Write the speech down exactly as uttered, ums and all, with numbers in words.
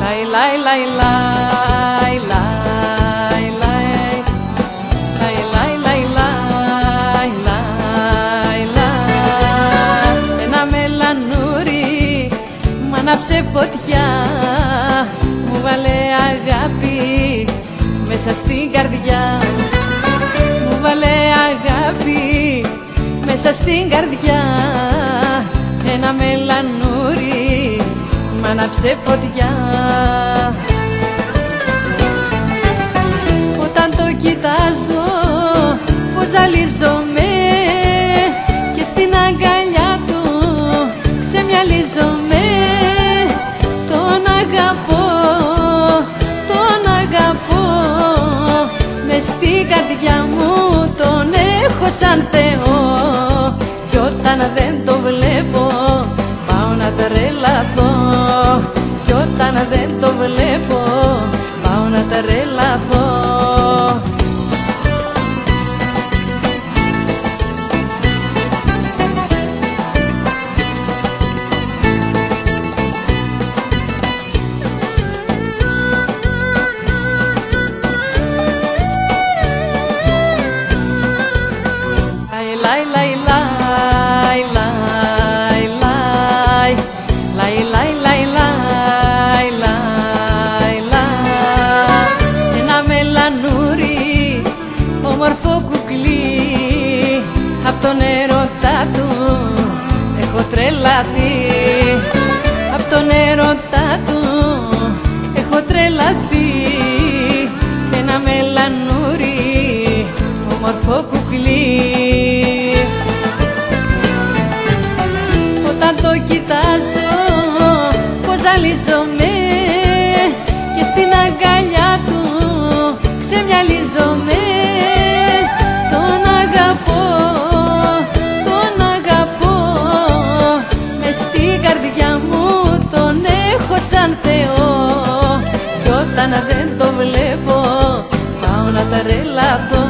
Λαϊ, λαϊ, λαϊ, λαϊ, λαϊ, λαϊ. Λαϊ, λαϊ, λαϊ, λαϊ, λαϊ, λαϊ. Ένα μελανούρι μ' άναψε φωτιά, μου βάλε αγάπη μέσα στην καρδιά. Μου βάλε αγάπη μέσα στην καρδιά. Ένα μελανούρι μ' άναψε φωτιά. Όταν το κοιτάζω πως ζαλίζομαι και στην αγκαλιά του ξεμυαλίζομαι. Τον αγαπώ, τον αγαπώ, μες στην καρδιά μου τον έχω σαν Θεό. Κι όταν δεν το βλέπω πάω να τρελαθώ. Κι όταν δεν το βλέπω πάω να τρελαθώ. Λαϊ, λαϊ, λαϊ, λαϊ, λαϊ. Λαϊ, λαϊ, λαϊ, λαϊ, λαϊ, λαϊ. Ένα μελανούρι όμορφο κουκλί, απ' τον έρωτα του έχω τρελαθεί. Απ' τον έρωτα του έχω τρελαθεί. Ένα μελανούρι όμορφο κουκλί. Όταν το κοιτάζω πως ζαλίζομαι και στην αγκαλιά του ξεμυαλίζομαι. Τον αγαπώ, τον αγαπώ, μες στην καρδιά μου τον έχω σαν Θεό. Κι όταν δεν το βλέπω πάω να τρελαθώ.